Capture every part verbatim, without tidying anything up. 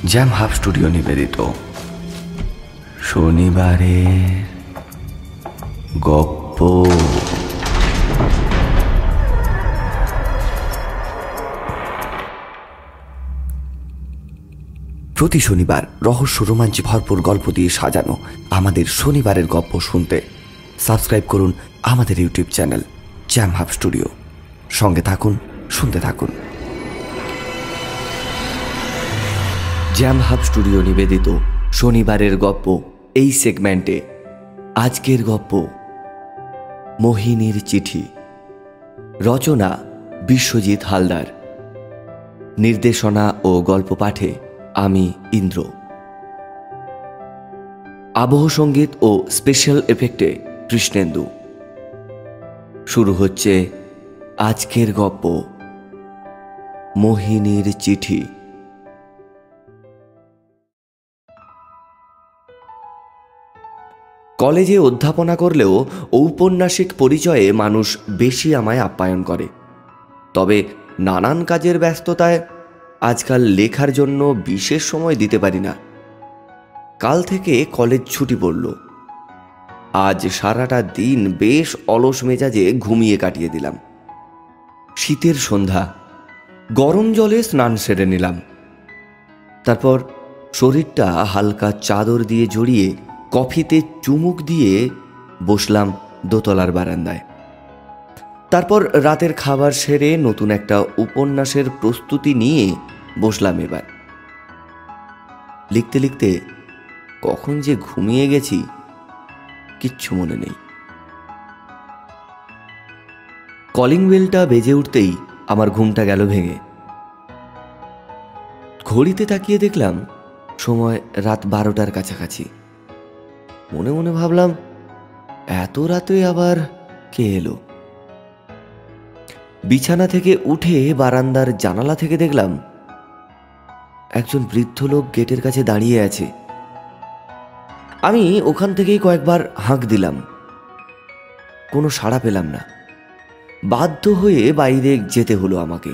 Jam Hub studio নিবেদিত শনিবারের গপ্প। প্রতি শনিবার রহস্য রোমাঞ্চে ভরপুর গল্প দিয়ে সাজানো আমাদের শনিবারের গপ্প শুনতে সাবস্ক্রাইব করুন আমাদের YouTube channel Jam Hub studio. সঙ্গে থাকুন, শুনতে থাকুন। জ্যাম হাব স্টুডিও নিবেদিত শনিবারের গপ্প এই সেগমেন্টে আজকের গপ্প মোহিনীর চিঠি। রচনা বিশ্বজিৎ হালদার, নির্দেশনা ও গল্প পাঠে আমি ইন্দ্র। আবহ সঙ্গীত ও স্পেশাল এফেক্টে কৃষ্ণেন্দু। শুরু হচ্ছে আজকের গপ্প মোহিনীর চিঠি। কলেজে অধ্যাপনা করলেও ঔপন্যাসিক পরিচয়ে মানুষ বেশি আমায় আপ্যায়ন করে। তবে নানান কাজের ব্যস্ততায় আজকাল লেখার জন্য বিশেষ সময় দিতে পারি না। কাল থেকে কলেজ ছুটি পড়ল। আজ সারাটা দিন বেশ অলস মেজাজে ঘুমিয়ে কাটিয়ে দিলাম। শীতের সন্ধ্যা, গরম জলে স্নান সেরে নিলাম। তারপর শরীরটা হালকা চাদর দিয়ে জড়িয়ে কফিতে চুমুক দিয়ে বসলাম দোতলার বারান্দায়। তারপর রাতের খাবার সেরে নতুন একটা উপন্যাসের প্রস্তুতি নিয়ে বসলাম। এবার লিখতে লিখতে কখন যে ঘুমিয়ে গেছি কিচ্ছু মনে নেই। কলিং বেলটা বেজে উঠতেই আমার ঘুমটা গেল ভেঙে। ঘড়িতে তাকিয়ে দেখলাম সময় রাত বারোটার কাছাকাছি। মনে মনে ভাবলাম, এত রাতে আবার কে এলো? বিছানা থেকে উঠে বারান্দার জানালা থেকে দেখলাম একজন বৃদ্ধ লোক গেটের কাছে দাঁড়িয়ে আছে। আমি ওখান থেকেই কয়েকবার হাঁক দিলাম, কোনো সাড়া পেলাম না। বাধ্য হয়ে বাইরে যেতে হলো আমাকে।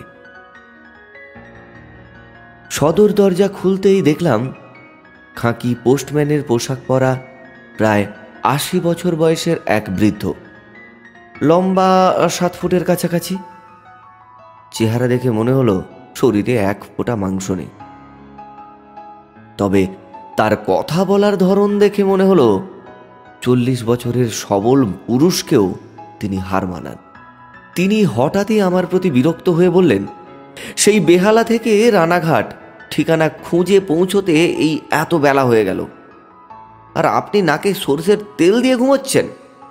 সদর দরজা খুলতেই দেখলাম খাঁকি পোস্টম্যানের পোশাক পরা প্রায় আশি বছর বয়সের এক বৃদ্ধ, লম্বা সাত ফুটের কাছাকাছি। চেহারা দেখে মনে হলো শরীরে এক ফোঁটা মাংস নেই। তবে তার কথা বলার ধরন দেখে মনে হলো চল্লিশ বছরের সবল পুরুষকেও তিনি হার মানান। তিনি হঠাৎই আমার প্রতি বিরক্ত হয়ে বললেন, সেই বেহালা থেকে রানাঘাট ঠিকানা খুঁজে পৌঁছতে এই এত বেলা হয়ে গেল, আর আপনি নাকে সরষের তেল দিয়ে ঘুমোচ্ছেন।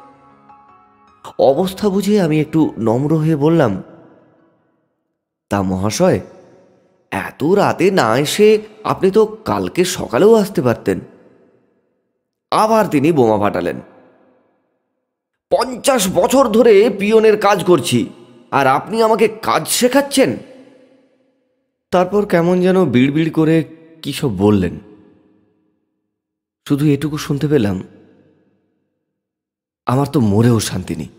অবস্থা বুঝে আমি একটু নম্র হয়ে বললাম, তা মহাশয়, এত রাতে না এসে আপনি তো কালকে সকালেও আসতে পারতেন। আবার তিনি বোমা ফাটালেন, পঞ্চাশ বছর ধরে পিয়নের কাজ করছি, আর আপনি আমাকে কাজ শেখাচ্ছেন। তারপর কেমন যেন বিড়বিড় করে কি সব বললেন। শুধু এটুকু শুনতে পেলাম, আমার তো মরেও শান্তি নেই।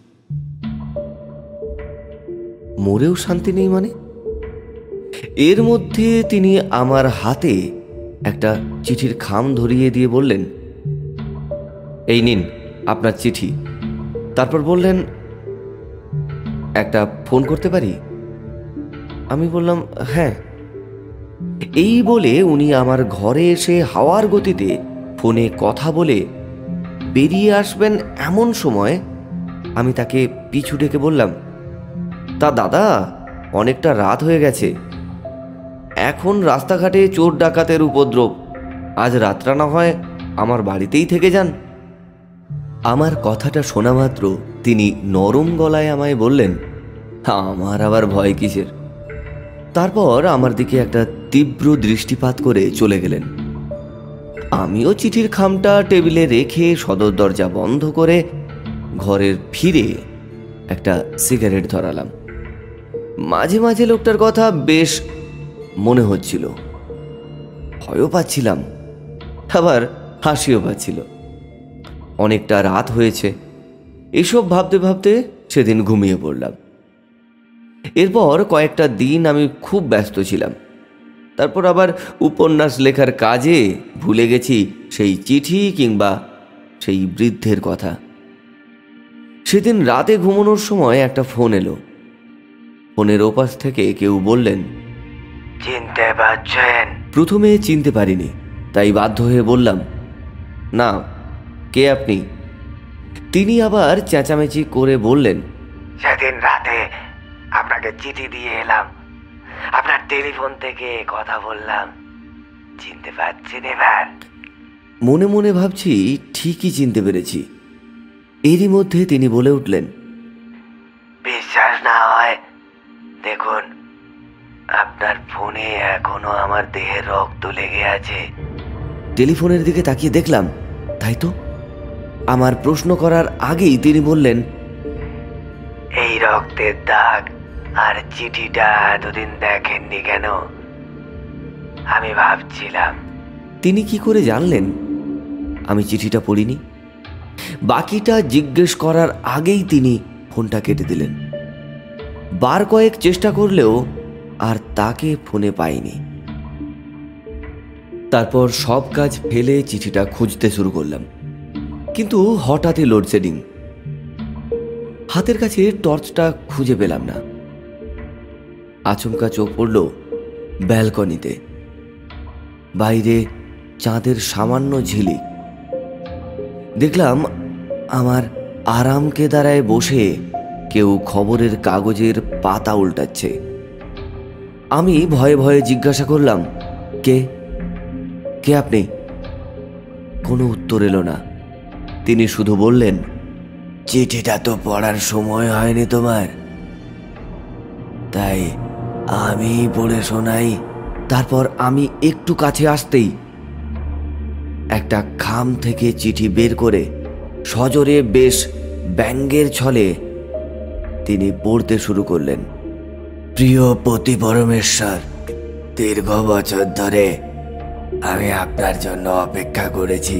মরেও শান্তি নেই মানে? এর মধ্যে তিনি আমার হাতে একটা চিঠির খাম ধরিয়ে দিয়ে বললেন, এই নিন আপনার চিঠি। তারপর বললেন, একটা ফোন করতে পারি? আমি বললাম, হ্যাঁ। এই বলে উনি আমার ঘরে এসে হাওয়ার গতিতে ফোনে কথা বলে বেরিয়ে আসবেন। এমন সময় আমি তাকে পিছু ডেকে বললাম, তা দাদা, অনেকটা রাত হয়ে গেছে, এখন রাস্তাঘাটে চোর ডাকাতের উপদ্রব, আজ রাতটা না হয় আমার বাড়িতেই থেকে যান। আমার কথাটা শোনা মাত্র তিনি নরম গলায় আমায় বললেন, আমার আবার ভয় কিসের? তারপর আমার দিকে একটা তীব্র দৃষ্টিপাত করে চলে গেলেন। আমিও চিঠির খামটা টেবিলে রেখে সদর দরজা বন্ধ করে ঘরের ফিরে একটা সিগারেট ধরালাম। মাঝে মাঝে লোকটার কথা বেশ মনে হচ্ছিল, ভয়ও পাচ্ছিলাম, আবার হাসিও পাচ্ছিল। অনেকটা রাত হয়েছে, এসব ভাবতে ভাবতে সেদিন ঘুমিয়ে পড়লাম। এরপর কয়েকটা দিন আমি খুব ব্যস্ত ছিলাম। তারপর আবার উপন্যাস লেখার কাজে ভুলে গেছি সেই চিঠি কিংবা সেই বৃদ্ধের কথা। সেদিন রাতে ঘুমানোর সময় একটা ফোন এলো। ফোনের ওপাশ থেকে কেউ বললেন, চিনতে পারছেন? প্রথমে চিনতে পারিনি, তাই বাধ্য হয়ে বললাম, না, কে আপনি? তিনি আবার চেঁচামেচি করে বললেন, সেদিন রাতে আপনাকে চিঠি দিয়ে এলাম, আপনার টেলিফোন থেকে কথা বললাম, চিনতে পারছেন এবার? মনে মনে ভাবছি ঠিকই চিনতে পেরেছি। এরই মধ্যে তিনি বলে উঠলেন, বিশ্বাস না হয় দেখুন, আপনার ফোনে এখনো আমার দেহের রক্ত লেগে আছে। টেলিফোনের দিকে তাকিয়ে দেখলাম, তাই তো। আমার প্রশ্ন করার আগেই তিনি বললেন, এই রক্তের দাগ আর চিঠিটা এতদিন দেখেননি কেন? আমি ভাবছিলাম। তিনি কি করে জানলেন আমি চিঠিটা পড়িনি? বাকিটা জিজ্ঞেস করার আগেই তিনি ফোনটা কেটে দিলেন। বার কয়েক চেষ্টা করলেও আর তাকে ফোনে পাইনি। তারপর সব কাজ ফেলে চিঠিটা খুঁজতে শুরু করলাম, কিন্তু হঠাৎই লোডশেডিং। হাতের কাছে টর্চটা খুঁজে পেলাম না। আচমকা চোখ পড়ল ব্যালকনিতে। বাইরে চাঁদের সামান্য ঝিলিক। দেখলাম আমার আরাম কেদারায় বসে কেউ খবরের কাগজের পাতা উল্টাচ্ছে। আমি ভয়ে ভয়ে জিজ্ঞাসা করলাম, কে কে আপনি? কোনো উত্তর এলো না। তিনি শুধু বললেন, চিঠিটা তো পড়ার সময় হয়নি তোমার, তাই আমি পড়ে শোনাই। তারপর আমি একটু কাছে আসতেই একটা খাম থেকে চিঠি বের করে সজোরে বেশ ব্যঙ্গের ছলে তিনি পড়তে শুরু করলেন। প্রিয় পতি পরমেশ্বর, দীর্ঘ বছর ধরে আমি আপনার জন্য অপেক্ষা করেছি।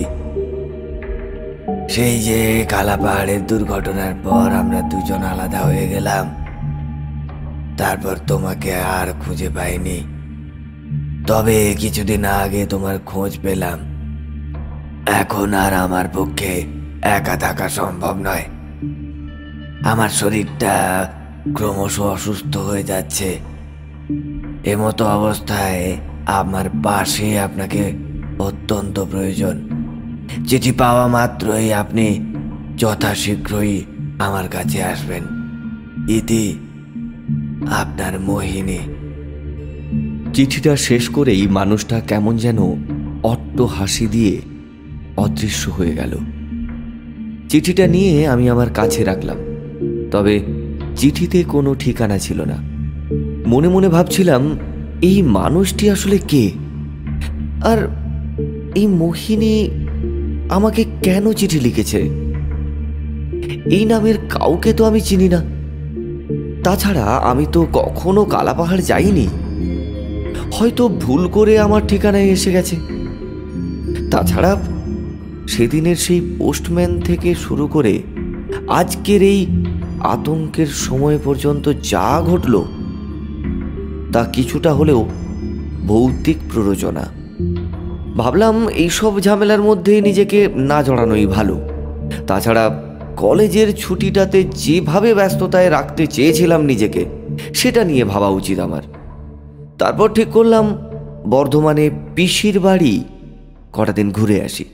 সেই যে কালা পাহাড়ের দুর্ঘটনার পর আমরা দুজন আলাদা হয়ে গেলাম, তারপর তোমাকে আর খুঁজে পাইনি। তবে কিছুদিন আগে তোমার খোঁজ পেলাম। এখন আর আমার পক্ষে একা থাকা সম্ভব নয়। আমার শরীরটা ক্রমশ অসুস্থ হয়ে যাচ্ছে। এমতো অবস্থায় আমার পাশে আপনাকে অত্যন্ত প্রয়োজন। চিঠি পাওয়া মাত্রই আপনি যথাশীঘ্রই আমার কাছে আসবেন। ইতি, আপনার মোহিনী। চিঠিটা শেষ করেই মানুষটা কেমন যেন অট্ট হাসি দিয়ে অদৃশ্য হয়ে গেল। চিঠিটা নিয়ে আমি আমার কাছে রাখলাম, তবে চিঠিতে কোনো ঠিকানা ছিল না। মনে মনে ভাবছিলাম, এই মানুষটি আসলে কে? আর এই মোহিনী আমাকে কেন চিঠি লিখেছে? এই নামের কাউকে তো আমি চিনি না। তাছাড়া আমি তো কখনো কালাপাহাড় যাইনি। হয়তো ভুল করে আমার ঠিকানায় এসে গেছে। তাছাড়া সেদিনের সেই পোস্টম্যান থেকে শুরু করে আজকের এই আতঙ্কের সময় পর্যন্ত যা ঘটল তা কিছুটা হলেও ভৌতিক প্ররোচনা। ভাবলাম এইসব ঝামেলার মধ্যে নিজেকে না জড়ানোই ভালো। তাছাড়া কলেজের ছুটিটাতে যেভাবে ব্যস্ততায় রাখতে চেয়েছিলাম নিজেকে, সেটা নিয়ে ভাবা উচিত আমার। তারপর ঠিক করলাম বর্ধমানে পিসির বাড়ি কটা দিন ঘুরে আসি।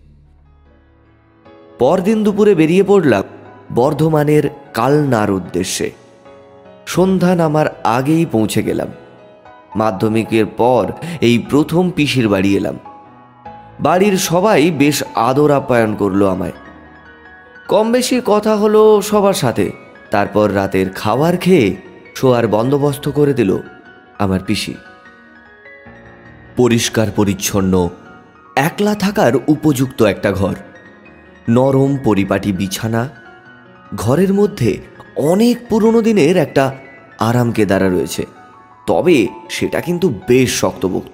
পরদিন দুপুরে বেরিয়ে পড়লাম বর্ধমানের কালনার উদ্দেশ্যে। সন্ধ্যা নামার আগেই পৌঁছে গেলাম। মাধ্যমিকের পর এই প্রথম পিসির বাড়ি এলাম। বাড়ির সবাই বেশ আদর আপ্যায়ন করলো আমায়। কম বেশি কথা হলো সবার সাথে। তারপর রাতের খাবার খেয়ে শোয়ার বন্দোবস্ত করে দিল আমার পিসি। পরিষ্কার পরিচ্ছন্ন, একলা থাকার উপযুক্ত একটা ঘর। নরম পরিপাটি বিছানা। ঘরের মধ্যে অনেক পুরনো দিনের একটা আরাম কেদারা রয়েছে, তবে সেটা কিন্তু বেশ শক্তপোক্ত।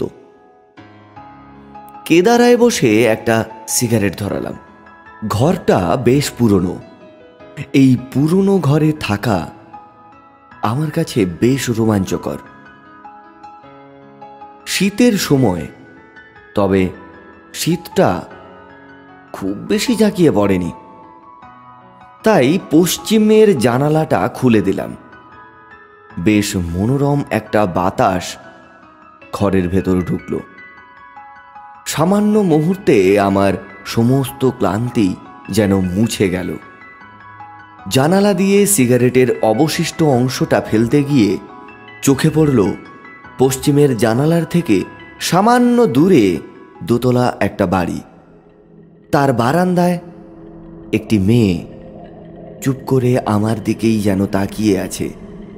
কেদারায় বসে একটা সিগারেট ধরালাম। ঘরটা বেশ পুরনো। এই পুরনো ঘরে থাকা আমার কাছে বেশ রোমাঞ্চকর। শীতের সময়, তবে শীতটা খুব বেশি জাঁকিয়ে পড়েনি। তাই পশ্চিমের জানালাটা খুলে দিলাম। বেশ মনোরম একটা বাতাস ঘরের ভেতর ঢুকল। সামান্য মুহূর্তে আমার সমস্ত ক্লান্তি যেন মুছে গেল। জানালা দিয়ে সিগারেটের অবশিষ্ট অংশটা ফেলতে গিয়ে চোখে পড়ল পশ্চিমের জানালার থেকে সামান্য দূরে দোতলা একটা বাড়ি। তার বারান্দায় একটি মেয়ে চুপ করে আমার দিকেই যেন তাকিয়ে আছে।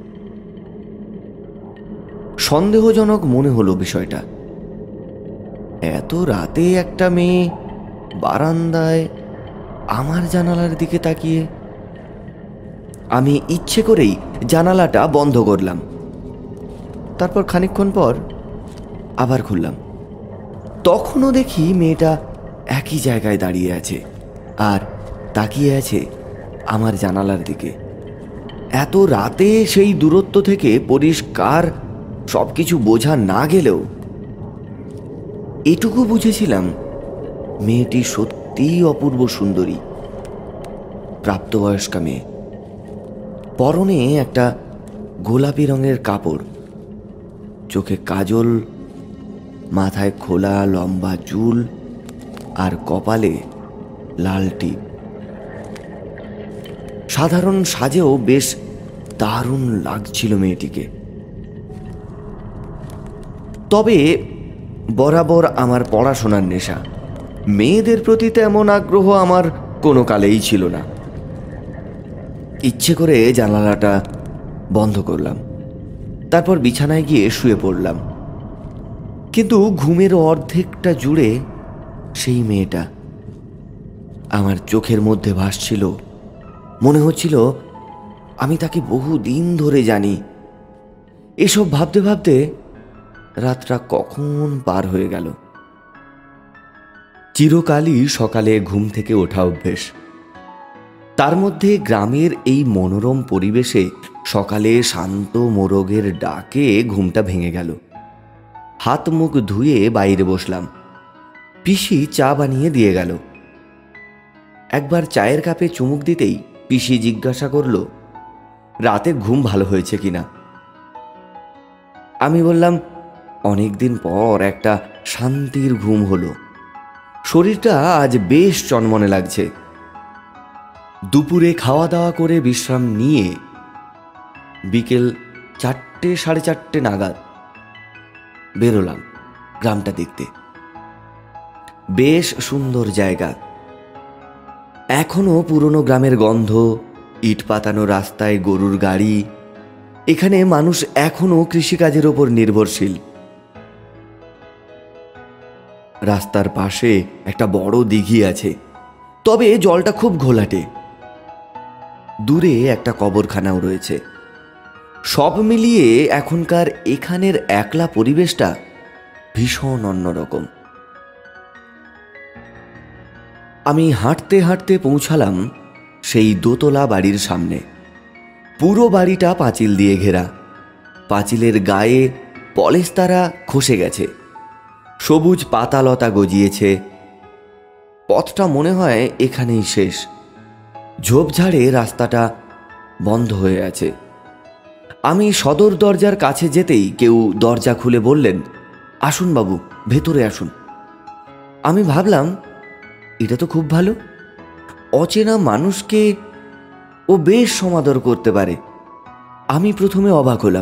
সন্দেহজনক মনে হলো বিষয়টা। এত রাতে একটা মেয়ে বারান্দায় আমার জানালার দিকে তাকিয়ে। আমি ইচ্ছে করেই জানালাটা বন্ধ করলাম। তারপর খানিকক্ষণ পর আবার খুললাম। তখনও দেখি মেয়েটা একই জায়গায় দাঁড়িয়ে আছে আর তাকিয়ে আছে আমার জানালার দিকে। এত রাতে সেই দূরত্ব থেকে পরিষ্কার সব কিছু বোঝা না গেলেও এটুকু বুঝেছিলাম মেয়েটি সত্যিই অপূর্ব সুন্দরী, প্রাপ্তবয়স্কা মেয়ে। পরনে একটা গোলাপি রঙের কাপড়, চোখে কাজল, মাথায় খোলা লম্বা চুল আর কপালে লাল টিপ। সাধারণ সাজেও বেশ দারুণ লাগছিল মেয়েটিকে। তবে বরাবর আমার পড়াশোনার নেশা, মেয়েদের প্রতি তেমন আগ্রহ আমার কোনো কালেই ছিল না। ইচ্ছে করে জানালাটা বন্ধ করলাম। তারপর বিছানায় গিয়ে শুয়ে পড়লাম। কিন্তু ঘুমের অর্ধেকটা জুড়ে সেই মেয়েটা আমার চোখের মধ্যে ভাসছিল। মনে হচ্ছিল আমি তাকে বহু দিন ধরে জানি। এসব ভাবতে ভাবতে রাতটা কখন পার হয়ে গেল। চিরকালই সকালে ঘুম থেকে ওঠা অভ্যেস। তার মধ্যে গ্রামের এই মনোরম পরিবেশে সকালে শান্ত মোরগের ডাকে ঘুমটা ভেঙে গেল। হাত মুখ ধুয়ে বাইরে বসলাম। পিসি চা বানিয়ে দিয়ে গেল। একবার চায়ের কাপে চুমুক দিতেই পিসি জিজ্ঞাসা করল রাতে ঘুম ভালো হয়েছে কিনা। আমি বললাম অনেকদিন পর একটা শান্তির ঘুম হলো। শরীরটা আজ বেশ চনমনে লাগছে। দুপুরে খাওয়া দাওয়া করে বিশ্রাম নিয়ে বিকেল চারটে সাড়ে চারটে নাগাদ বেরোলাম গ্রামটা দেখতে। বেশ সুন্দর জায়গা। এখনো পুরনো গ্রামের গন্ধ, ইট পাতানো রাস্তায় গরুর গাড়ি। এখানে মানুষ এখনো কৃষিকাজের ওপর নির্ভরশীল। রাস্তার পাশে একটা বড় দিঘি আছে, তবে জলটা খুব ঘোলাটে। দূরে একটা কবরখানাও রয়েছে। সব মিলিয়ে এখনকার এখানের একলা পরিবেশটা ভীষণ অন্যরকম। আমি হাঁটতে হাঁটতে পৌঁছালাম সেই দোতলা বাড়ির সামনে। পুরো বাড়িটা পাঁচিল দিয়ে ঘেরা। পাঁচিলের গায়ে পলেস্তারা খসে গেছে, সবুজ পাতালতা গজিয়েছে। পথটা মনে হয় এখানেই শেষ। ঝোপঝাড়ে রাস্তাটা বন্ধ হয়ে আছে। আমি সদর দরজার কাছে যেতেই কেউ দরজা খুলে বললেন, আসুন বাবু, ভেতরে আসুন। আমি ভাবলাম এটা তো খুব ভালো। অচেনা মানুষকে ও বেশ সমাদর করতে পারে। আমি প্রথমে অবাক হলাম।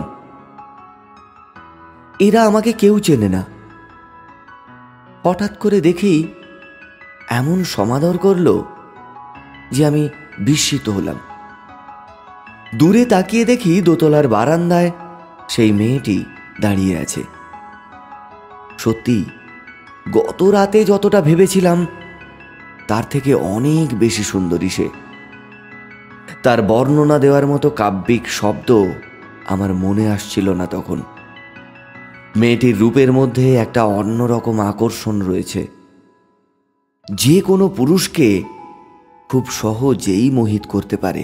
এরা আমাকে কেউ চেনে না। হঠাৎ করে দেখি এমন সমাদর করল যে আমি বিস্মিত হলাম। দূরে তাকিয়ে দেখি দোতলার বারান্দায় সেই মেয়েটি দাঁড়িয়ে আছে। সত্যি গত রাতে যতটা ভেবেছিলাম তার থেকে অনেক বেশি সুন্দরী সে। তার বর্ণনা দেওয়ার মতো কাব্যিক শব্দ আমার মনে আসছিল না তখন। মেয়েটির রূপের মধ্যে একটা অন্যরকম আকর্ষণ রয়েছে, যে কোনো পুরুষকে খুব সহজেই মোহিত করতে পারে।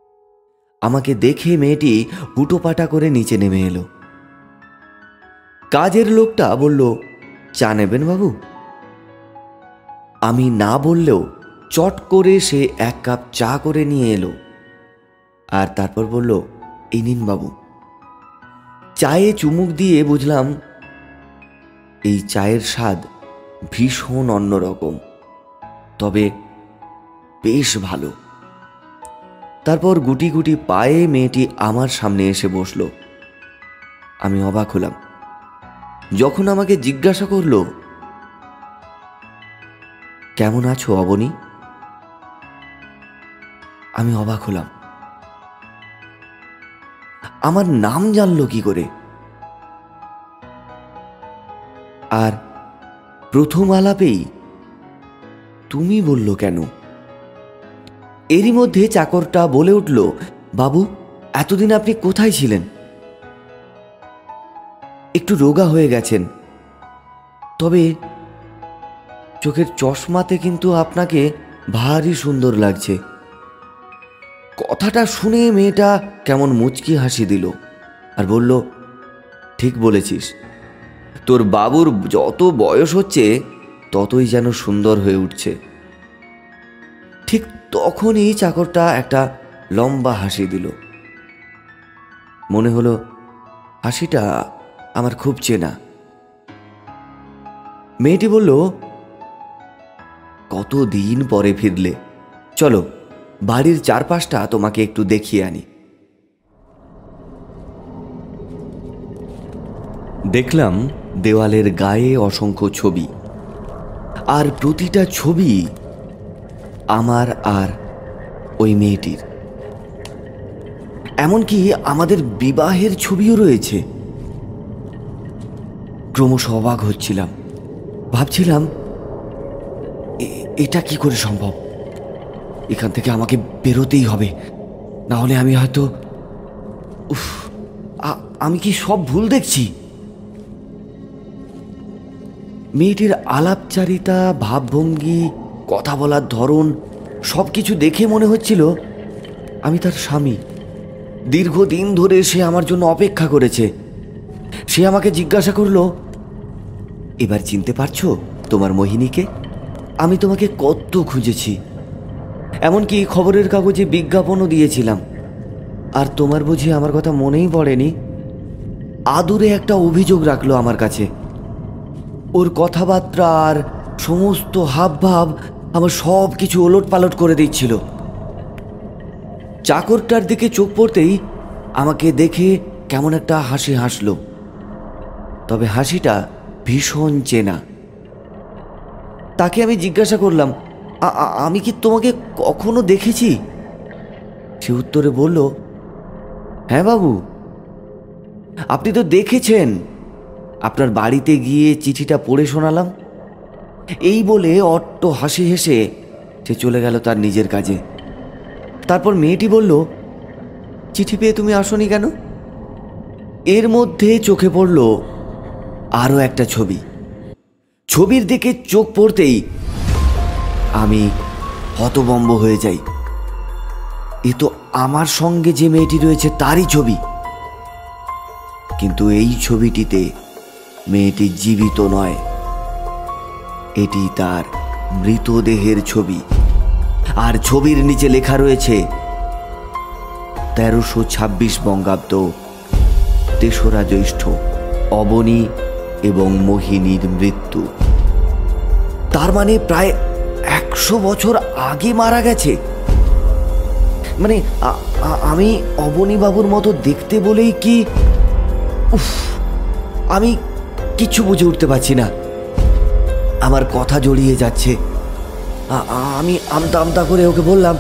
আমাকে দেখে মেয়েটি হুটোপাটা করে নিচে নেমে এলো। কাজের লোকটা বলল, চা নেবেন বাবু? আমি না বললেও চট করে সে এক কাপ চা করে নিয়ে এলো, আর তারপর বলল, এই নিন বাবু। চায়ে চুমুক দিয়ে বুঝলাম এই চায়ের স্বাদ ভীষণ অন্যরকম, তবে বেশ ভালো। তারপর গুটি গুটি পায়ে মেয়েটি আমার সামনে এসে বসল। আমি অবাক হলাম। যখন আমাকে জিজ্ঞাসা করল, কেমন আছো অবনী, আমি অবাক হলাম। আমার নাম জানলো কি করে? আর প্রথম আলাপেই তুমি বলল কেন? এরই মধ্যে চাকরটা বলে উঠল, বাবু, এতদিন আপনি কোথায় ছিলেন? একটু রোগা হয়ে গেছেন, তবে চোখের চশমাতে কিন্তু আপনাকে ভারী সুন্দর লাগছে। কথাটা শুনে মেয়েটা কেমন মুচকি হাসি দিল আর বলল, ঠিক বলেছিস, তোর বাবুর যত বয়স হচ্ছে ততই যেন সুন্দর হয়ে উঠছে। ঠিক তখনই চাকরটা একটা লম্বা হাসি দিল। মনে হলো হাসিটা আমার খুব চেনা। মেয়েটি বলল, কতদিন পরে ফিরলে, চলো বাড়ির চারপাশটা তোমাকে একটু দেখিয়ে আনি। দেখলাম দেওয়ালের গায়ে অসংখ্য ছবি, আর প্রতিটা ছবি আমার আর ওই মেয়েটির। এমনকি আমাদের বিবাহের ছবিও রয়েছে। ক্রমশ অবাক হচ্ছিলাম, ভাবছিলাম এটা কি করে সম্ভব? এখান থেকে আমাকে বেরোতেই হবে, না হলে আমি হয়তো, উফ, আমি কি সব ভুল দেখছি? মেয়েটির আলাপচারিতা, ভাবভঙ্গি, কথা বলার ধরন সব কিছু দেখে মনে হচ্ছিল আমি তার স্বামী। দীর্ঘদিন ধরে সে আমার জন্য অপেক্ষা করেছে। সে আমাকে জিজ্ঞাসা করল, এবার চিনতে পারছো তোমার মোহিনীকে? আমি তোমাকে কত খুঁজেছি, এমনকি খবরের কাগজে বিজ্ঞাপনও দিয়েছিলাম, আর তোমার বুঝি আমার কথা মনেই পড়েনি? আদুরে একটা অভিযোগ রাখলো আমার কাছে। ওর কথাবার্তা আর সমস্ত হাবভাব আমার সব কিছু ওলট পালট করে দিচ্ছিল। চাকরটার দিকে চোখ পড়তেই আমাকে দেখে কেমন একটা হাসি হাসলো, তবে হাসিটা ভীষণ চেনা। তাকে আমি জিজ্ঞাসা করলাম, আমি কি তোমাকে কখনো দেখেছি? সে উত্তরে বলল, হ্যাঁ বাবু, আপনি তো দেখেছেন, আপনার বাড়িতে গিয়ে চিঠিটা পড়ে শোনালাম। এই বলে অট্ট হাসি হেসে সে চলে গেল তার নিজের কাজে। তারপর মেয়েটি বলল, চিঠি পেয়ে তুমি আসোনি কেন? এর মধ্যে চোখে পড়ল আরও একটা ছবি। ছবির দিকে চোখ পড়তেই আমি হতভম্ব হয়ে যাই। এ তো আমার সঙ্গে যে মেয়েটি রয়েছে তারই ছবি, কিন্তু এই ছবিটিতে মেয়েটি জীবিত নয়, এটি তার মৃতদেহের ছবি। আর ছবির নিচে লেখা রয়েছে তেরোশো ছাব্বিশ বঙ্গাব্দ, তেসরা জ্যৈষ্ঠ, অবনী এবং মোহিনীর মৃত্যু। তার মানে প্রায় একশো বছর আগে মারা গেছে। মানে আমি অবনী বাবুর মতো দেখতে বলেই কি? উফ, আমি কিচ্ছু বুঝে উঠতে পারছি না। আমার কথা জড়িয়ে যাচ্ছে। আমি আমতা আমতা করে ওকে বললাম,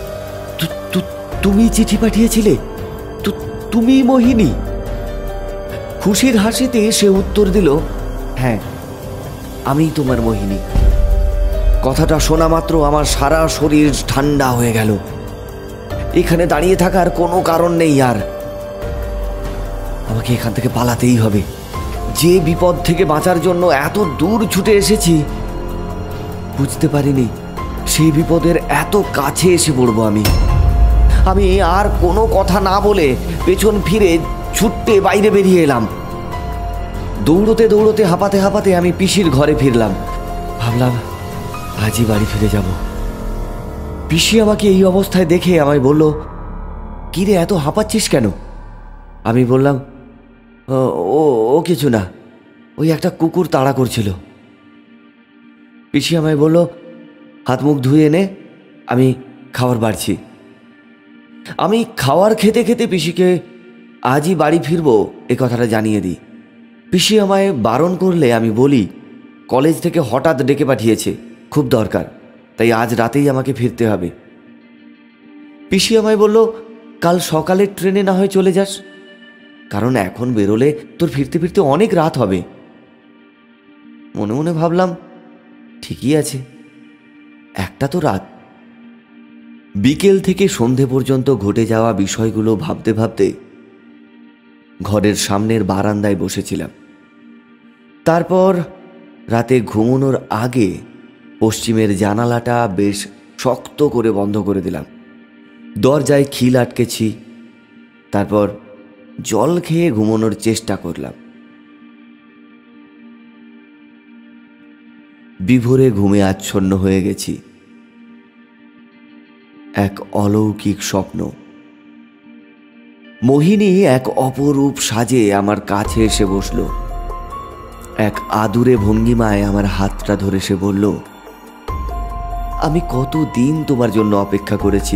তুমি চিঠি পাঠিয়েছিলে? তুমি মোহিনী? খুশির হাসিতে সে উত্তর দিল, হ্যাঁ, আমি তোমার মোহিনী। কথাটা শোনা মাত্র আমার সারা শরীর ঠান্ডা হয়ে গেল। এখানে দাঁড়িয়ে থাকার কোনো কারণ নেই আর। আমাকে এখান থেকে পালাতেই হবে। যে বিপদ থেকে বাঁচার জন্য এত দূর ছুটে এসেছি, বুঝতে পারিনি সেই বিপদের এত কাছে এসে পড়ব আমি। আমি আর কোনো কথা না বলে পেছন ফিরে ছুটতে বাইরে বেরিয়ে এলাম। দৌড়তে দৌড়তে হাঁপাতে হাঁপাতে আমি পিসির ঘরে ফিরলাম। ভাবলাম আজই বাড়ি ফিরে যাব। পিসি আমাকে এই অবস্থায় দেখে আমায় বলল, কিরে এত হাঁপাচ্ছিস কেন? আমি বললাম, ও ও কিছু না, ওই একটা কুকুর তাড়া করছিল। পিসি আমায় বলল, হাত মুখ ধুয়ে এনে আমি খাবার বাড়ছি। আমি খাওয়ার খেতে খেতে পিসিকে আজই বাড়ি ফিরবো এ কথাটা জানিয়ে দিই। পিসি আমায় বারণ করলে আমি বলি, কলেজ থেকে হঠাৎ ডেকে পাঠিয়েছে, খুব দরকার, তাই আজ রাতেই আমাকে ফিরতে হবে। পিসি আমায় বলল, কাল সকালের ট্রেনে না হয় চলে যাস, কারণ এখন বেরোলে তোর ফিরতে ফিরতে অনেক রাত হবে। মনে মনে ভাবলাম, ঠিকই আছে, একটা তো রাত। বিকেল থেকে সন্ধে পর্যন্ত ঘটে যাওয়া বিষয়গুলো ভাবতে ভাবতে ঘরের সামনের বারান্দায় বসেছিলাম। তারপর রাতে ঘুমানোর আগে পশ্চিমের জানালাটা বেশ শক্ত করে বন্ধ করে দিলাম। দরজায় খিল আটকেছি। তারপর জল খেয়ে ঘুমানোর চেষ্টা করলাম। বিভোরে ঘুমে আচ্ছন্ন হয়ে গেছি। এক অলৌকিক স্বপ্ন। মোহিনী এক অপরূপ সাজে আমার কাছে এসে বসল। এক আদুরে ভঙ্গিমায় আমার হাতটা ধরে সে বলল, আমি কতদিন তোমার জন্য অপেক্ষা করেছি।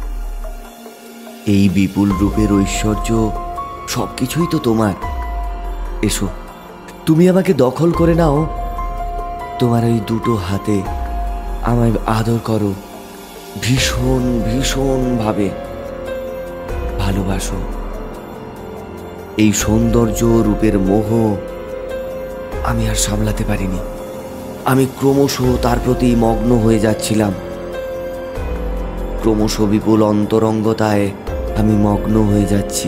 এই বিপুল রূপের ঐশ্বর্য সবকিছুই তো তোমার। এসো, তুমি আমাকে দখল করে নাও, তোমার এই দুটো হাতে আমায় আদর করো, ভীষণ ভীষণ ভাবে ভালোবাসো। এই সৌন্দর্য রূপের মোহ আমি আর সামলাতে পারিনি। আমি ক্রমশ তার প্রতি মগ্ন হয়ে যাচ্ছিলাম। ক্রমশ বিপুল অন্তরঙ্গতায় আমি মগ্ন হয়ে যাচ্ছি।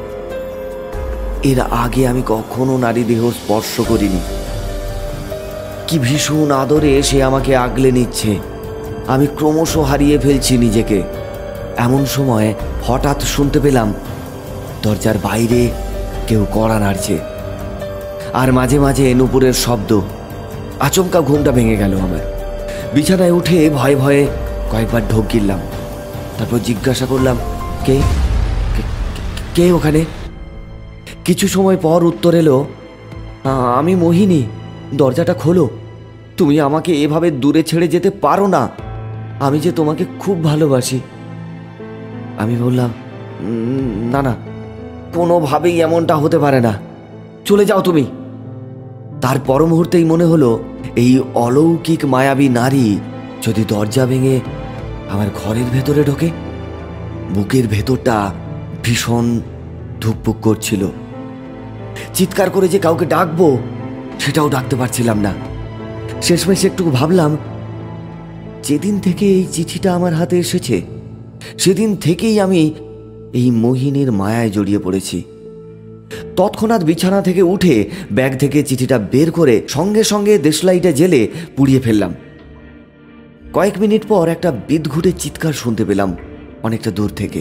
এর আগে আমি কখনো নারী দেহ স্পর্শ করিনি। কি ভীষণ আদরে সে আমাকে আগলে নিচ্ছে। আমি ক্রমশ হারিয়ে ফেলছি নিজেকে। এমন সময় হঠাৎ শুনতে পেলাম দরজার বাইরে কেউ কড়া নাড়ছে, আর মাঝে মাঝে নুপুরের শব্দ। আচমকা ঘুমটা ভেঙে গেল আমার। বিছানায় উঠে ভয়ে ভয়ে কয়েকবার ঢোক গিললাম। তারপর জিজ্ঞাসা করলাম, কে কে ওখানে? কিছু সময় পর উত্তর এলো, আমি মোহিনী, দরজাটা খোলো, তুমি আমাকে এভাবে দূরে ছেড়ে যেতে পারো না, আমি যে তোমাকে খুব ভালোবাসি। আমি বললাম, না না, কোনোভাবেই এমনটা হতে পারে না, চলে যাও তুমি। তার পর মুহূর্তেই মনে হলো এই অলৌকিক মায়াবী নারী যদি দরজা ভেঙে আমার ঘরের ভেতরে ঢোকে। বুকের ভেতরটা ভীষণ ধুকপুক করছিল। চিৎকার করে যে কাউকে ডাকবো সেটাও ডাকতে পারছিলাম না। শেষমেশ একটু ভাবলাম, যেদিন থেকে এই চিঠিটা আমার হাতে এসেছে সেদিন থেকেই আমি এই মোহিনীর মায়ায় জড়িয়ে পড়েছি। তৎক্ষণাৎ বিছানা থেকে উঠে ব্যাগ থেকে চিঠিটা বের করে সঙ্গে সঙ্গে দেশলাইটা জেলে পুড়িয়ে ফেললাম। কয়েক মিনিট পর একটা বিদঘুটে চিৎকার শুনতে পেলাম অনেকটা দূর থেকে।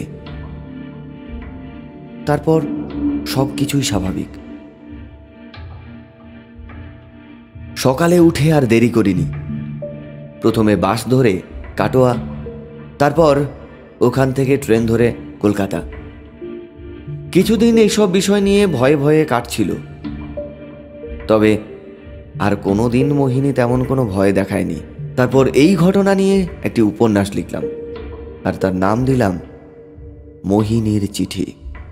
তারপর সব কিছুই স্বাভাবিক। সকালে উঠে আর দেরি করিনি। প্রথমে বাস ধরে কাটোয়া, তারপর ওখান থেকে ট্রেন ধরে কলকাতা। কিছুদিন এইসব বিষয় নিয়ে ভয়ে ভয়ে কাটছিল। তবে আর কোনো দিন মোহিনী তেমন কোনো ভয় দেখায়নি। তারপর এই ঘটনা নিয়ে একটি উপন্যাস লিখলাম, আর তার নাম দিলাম মোহিনীর চিঠি।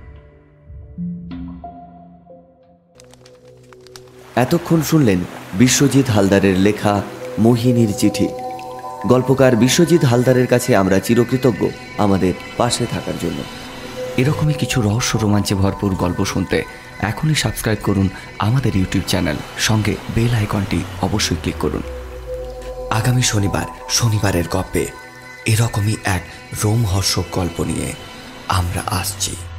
এতক্ষণ শুনলেন বিশ্বজিৎ হালদারের লেখা মোহিনীর চিঠি। গল্পকার বিশ্বজিৎ হালদারের কাছে আমরা চিরকৃতজ্ঞ আমাদের পাশে থাকার জন্য। এরকমই কিছু রহস্য রোমাঞ্চে ভরপুর গল্প শুনতে এখনই সাবস্ক্রাইব করুন আমাদের ইউটিউব চ্যানেল, সঙ্গে বেল আইকনটি অবশ্যই ক্লিক করুন। আগামী শনিবার শনিবারের গল্পে এরকমই এক রোমহর্ষক গল্প নিয়ে আমরা আসছি।